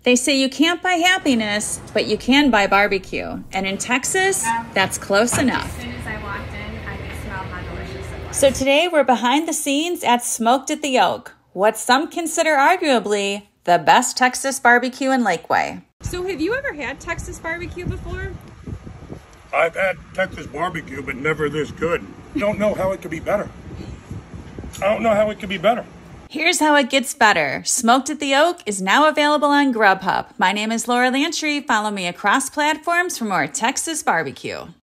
They say you can't buy happiness, but you can buy barbecue. And in Texas, that's close enough. As soon as I walked in, I could smell how delicious it was. So today we're behind the scenes at Smoked at the Oak, what some consider arguably the best Texas barbecue in Lakeway. So have you ever had Texas barbecue before? I've had Texas barbecue, but never this good. Don't know how it could be better. I don't know how it could be better. Here's how it gets better. Smoked at the Oak is now available on Grub Hub. My name is Laura Lantry. Follow me across platforms for more Texas barbecue.